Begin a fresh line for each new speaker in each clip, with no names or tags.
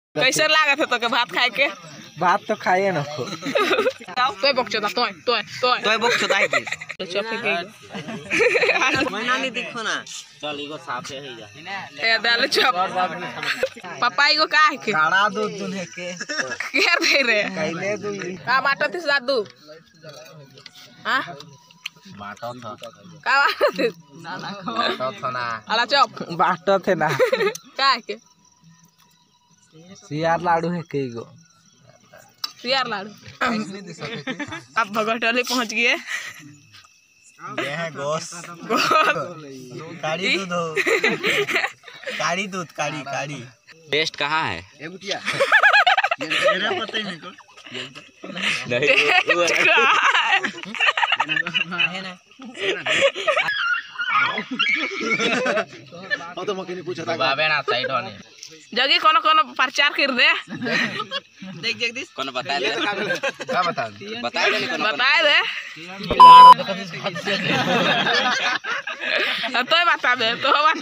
कैसे लागत है तो के भात खाए के?
भात तो खाइए ना को
तोय बकचोदा तोय
बकचोदा है के
चपे के
मैना नहीं दिखो ना चल इगो साफे है जा
ए दाल चप पापा इगो का है के
काड़ा दूध दुने के
के दे रे
कैले दूध
का बाटो थिस दादू हां
बाटो था
का
बाटो था ना
आला चप
बाटो थे ना
का है के
सियार लाडू है के गो
सियार लाडू अब भगटली पहुंच गए
ये है गोस काड़ी दूध हो काड़ी दूध काड़ी टेस्ट कहाँ है ये बुटिया मेरा पता ही नहीं को नहीं वो तो मकनी पूछा था बाबे ना साइड होने
जगी कोनो प्रचार कर दे
देख जगदीश कोनो बता दे का बता दे बता दे कोनो
बता दे तो बता दे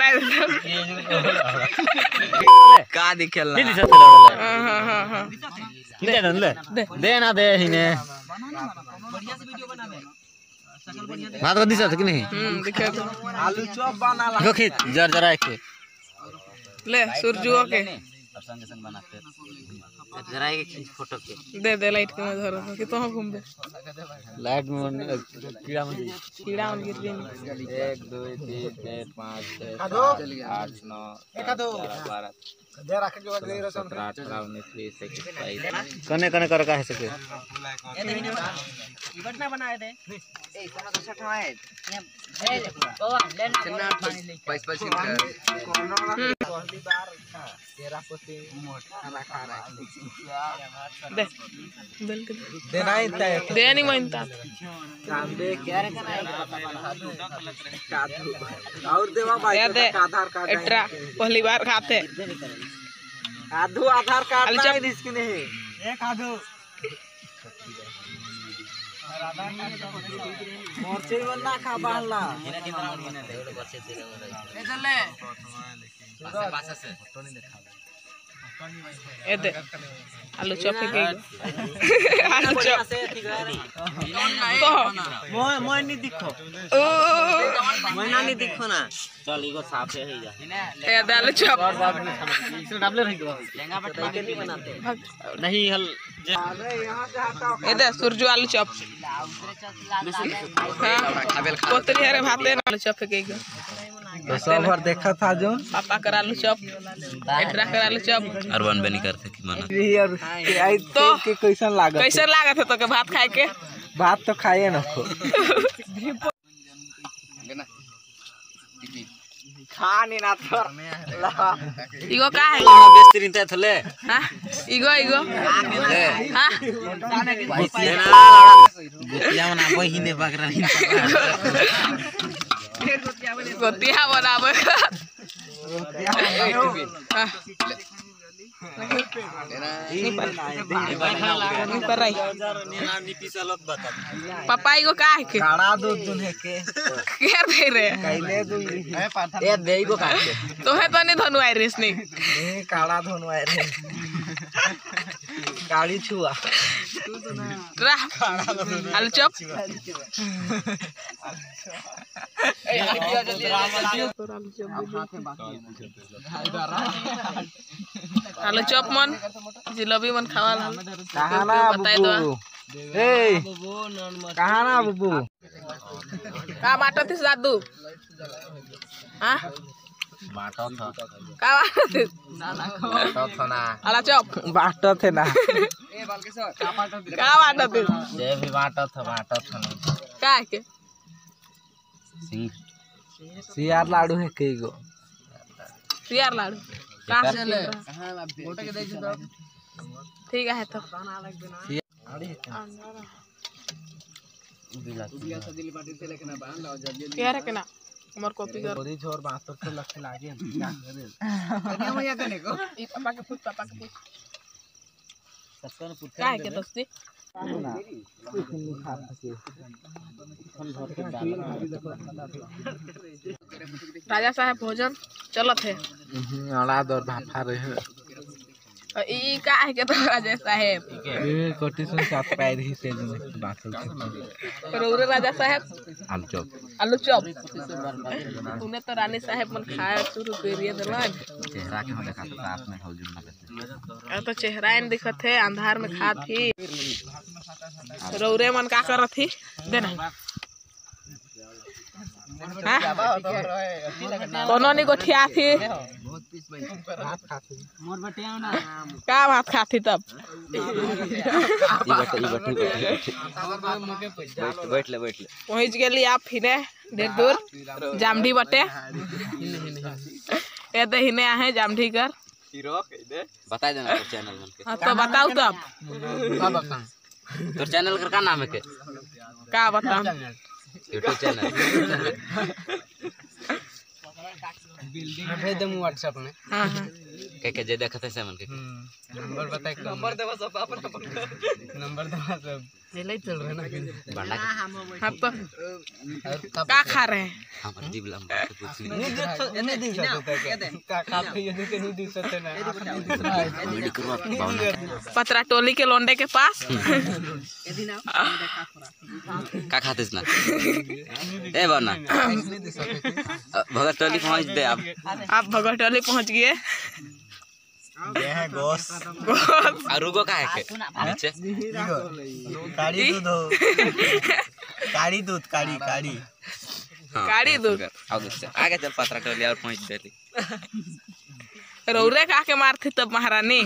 का दिखेला
हां
दे ना दे हिने बढ़िया से वीडियो बना दे बात कर दिस कि नहीं
दिखे तो
आलू चॉप बना ला
खींच जरा के
ले सूरजुओ के
संग संग बनाते जरा के खींच फोटो के
दे लाइट के में धरो कि तो हम घूम दे
लाइट में कीड़ा मन
गिर गई
1 2 3 4 5 6 8 9 12
दे रख के बाद रे
17 18 19 20 21 कने कर का है सके
घटना बनाए दे ए कोनो तो छठवा है ये बाबा लेना पानी ले 25 पहली बार तेरा पोते मोटा खा रहा है दे
दे नहीं तय
दे नहीं मानता
काम दे क्या रे और देवा भाई आधार कार्ड
एट्रा पहली बार खाते
आधु आधार कार्ड नहीं इसकी नहीं एक आधु मोरचे बन्ना खा बाहला
इना के मन में दे बच्चे तेरे
ए चले
पास से फोटो नहीं देखा
ए दे आलू चॉप के आलू चॉप
मैं नहीं दिखो मैना नहीं दिखो ना चल इगो साफ है जा
ए दे आलू चॉप
इसमें डबल रह गयो लहंगा पर तरीके नहीं बनाते नहीं हल
ए दे सूरजू आलू चॉप हां कोतरी हरे भाते आलू चॉप के
तो सब भर देखा था जो
पापा कर आलू चॉप एट्रा कर आलू चॉप
और वन बे नहीं करते कि माना
यार आई तो के कैसन लागत
है तो के भात खाए के
भात तो खाइए ना को खाने ना तो
इगो का है
लाड़ा बेस्ती थे थले
हां इगो हां
गोतिया बना बहिने बकरा
गोतिया बनावे पापा इगो का है के
काड़ा दूध दुने के
दे रे
कैले दूध
ए देइगो का
तो है तो नहीं धनु आई रेसनी
ए काड़ा धोनो है रे गाड़ी छुआ
रा आलू चॉप आलू चॉप मन जिलेबी मन खावा
कहां ना बुबू ए कहां ना बुबू
का बाटो थिस दादू हां
बाटो था
का बाटो थिस
बाटो था ना
आला चॉप
बाटो थे ना
ए बालकेश्वर का बाटो थिस
जे भी बाटो था ना
का है के
सियार लाडू है के गो
सियार लाडू का से ले फोटो के दे तो ठीक है तो क्या रे केना हमर कॉपी कर
ओरी छोर 72 से लख लागे क्या करे
कन्या भैया कने को ई पापा के पूछ का है के दोस्ती राजा साहब भोजन चलत है
अड़ा दर भाफा रहे
ई का है के तो राजा साहेब
ये कोटी सुन साथ पैर ही से बात
रौरे राजा साहेब आलू चॉप तूने तो रानी साहेब मन खाया शुरू करिए दलन
चेहरा के देखा तो साथ में हौजुन ना
तो चेहरा इन दिखत है अंधार में खात थी रौरे मन का करत थी देना कोनो नहीं गोठिया थी का भात खाती तब
बैठ ले
पहुँच गए आप फिरे ढेर दूर जामढी बटे ये तो हिने आहे जामढी कर
बता देना तो चैनल मन के
हाँ तो बताओ तब
तो चैनल का नाम है के
का बताओ
यूट्यूब चैनल
भेज दे व्हाट्सएप में
हाँ हाँ
के जे देखत है मन के
नंबर बता नंबर देवा सब अपन नंबर देवा सब पहले ही चल रहा है ना
बंडा
हाँ तो का खा रहे हैं
हमर जीव लंबा से पूछनी
नहीं दिन सकते का काफी ये नहीं दिन सकते ना
वीडियो करवा
पतरा टोली के लोंडे के पास
का खातेस ना ए बना भगत टोली पहुंच दे
आप भगत टोली पहुंच गए
ये है गोस
और रुको का है के नीचे
काड़ी दूध हो काड़ी दूध काड़ी
गाड़ी दूध
आगे चल पतरा टोली और पहुंच देली
रौरे का के मारती तब महारानी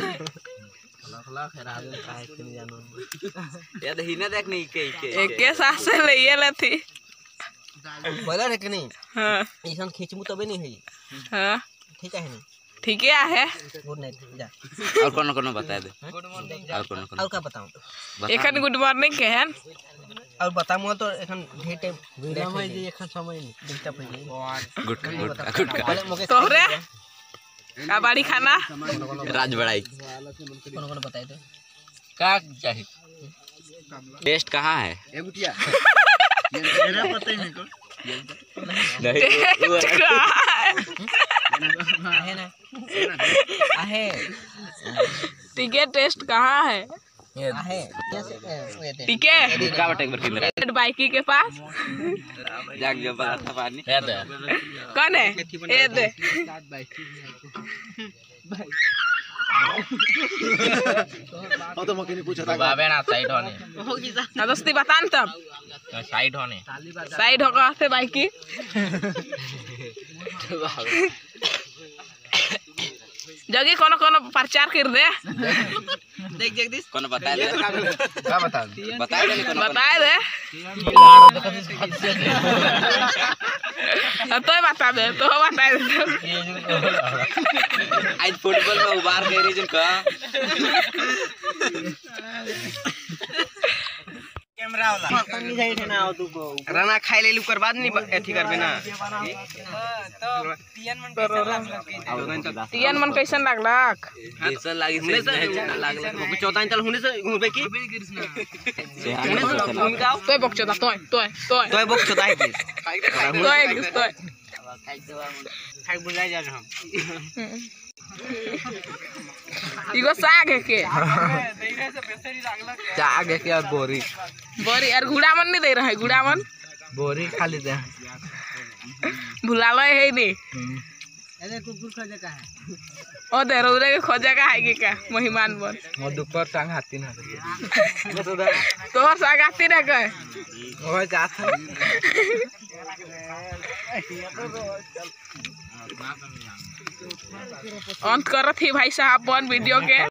ये तो हिने देख नहीं के
एक साथ से ले ले थी
बोला रे कि नहीं
हाँ
ऐसा खींचमु तबे नहीं है
हाँ
ठीक है नहीं
ठीक है
गुड नाइट जा
और कौन बता दे और कौन
और का बताऊं
एखन गुड मॉर्निंग के हैं
और बतामो तो एखन ढेर टाइम वीडियो में जे एखन समय नहीं दिखता पहिले
गुड
तोहरे का बाड़ी खाना
राज बड़ाई
कौन बताए तो
का चाहिए टेस्ट कहाँ है
मेरा पता ही नहीं को आहे ना आहे
टिकट टेस्ट कहाँ है
आहे कैसे
टिकट
का बटे एक बार किधर
बाइकी के पास
जाग जो बात था पानी
कौन है ये दे
तो मके नहीं पूछा था
बाबे ना साइड होने
ना दोस्ती बता न तब
साइड होने
साइड होगा से बाइकी जगी कोनो कोनो प्रचार कर दे
देख जगदीश
कौन बता दे
का बता
बता दे कौन
बता दे तो बता दे
आज फुटबॉल में उबार के रीजन का
कैमरा वाला पानी साइड है ना तू को राना खाई ले लू कर बाद नहीं एथी करबे ना तो
तियन मन कैसन लागलक
ऐसा लागी से नहीं लागला
को 14 चल हुने से घूमबे की
तोय बकचोदा तोय
बक छोटा है
तोय
खाई बुला जा हम
इगो साग है के
जाग है क्या बोरी
बोरी यार गुड़ा मन नहीं दे रहा है गुड़ा मन
बोरी खाली दे
भुला लो है नहीं
अरे कुकुर खोजे का है
ओ दे रौरे के खोजे का है का मेहमान बन
मधुकर संग हाथी ना
तोहर साग आती ना कहे
ओ जाता
अंत करत ही भाई साहब बन वीडियो के